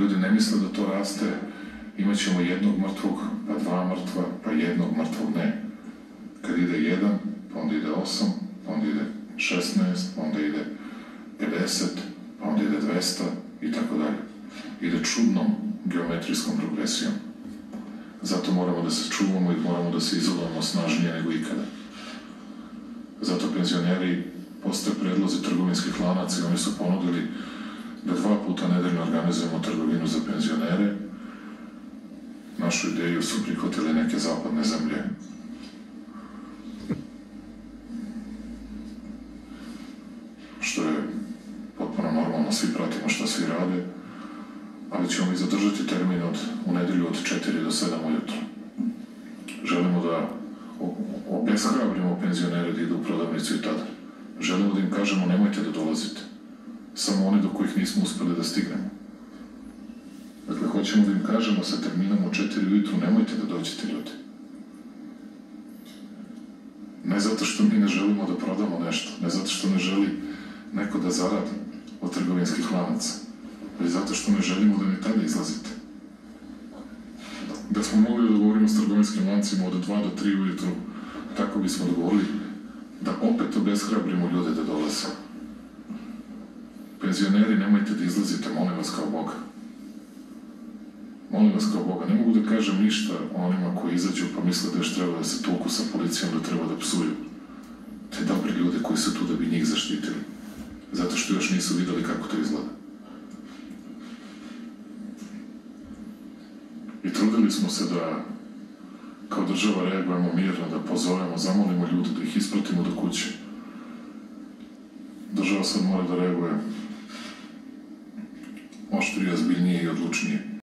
ljudi ne misle da to raste, imat ćemo jednog mrtvog, pa dva mrtva, pa jednog mrtvog, ne. Kad ide 1, pa onda ide 8, pa onda ide 16, pa onda ide 50, pa onda ide 200 i tako dalje. Ide čudnom geometrijskom progresijom. Zato moramo da se čuvamo i moramo da se izolujemo snažnije nego ikada. Zato penzioneri, postoje predlozi trgovinskih lanaca i oni su ponudili da 2 puta nedeljno organizujemo trgovinu za penzionere. Našu ideju su prihvatili neke zapadne zemlje. Što je potpuno normalno, svi pratimo šta svi rade, ali ćemo i zadržati termin u nedelju od 4 do 7 ujutro. Želimo da obeshrabrimo penzionere da idu u prodavnicu i tada. Želimo da im kažemo nemojte da dolazite. Samo oni do kojih nismo uspeli da stignemo. Dakle, hoćemo da im kažemo sa terminom u 4 ujutru nemojte da dođete ljudi. Ne zato što mi ne želimo da prodamo nešto, ne zato što ne želi neko da zaradi od trgovinskih lanaca, već zato što ne želimo da ni tada izlazite. Da smo mogli da dogovorimo s trgovinskim lancima od 2 do 3 ujutru, tako bismo dogovorili da opet obeshrabrimo ljude da dolaze. Penzioneri, nemojte da izlazite, molim vas kao Boga. Molim vas kao Boga. Ne mogu da kažem ništa onima koji izađu pa misle da još treba da se tuku sa policijom, da treba da psuju. Te dobri ljude koji su tu da bi njih zaštitili. Zato što još nisu videli kako to izgleda. I trudili smo se da kao država reagujemo mirno, da pozovemo, zamolimo ljude, da ih ispratimo do kuće. Država sad mora da reaguje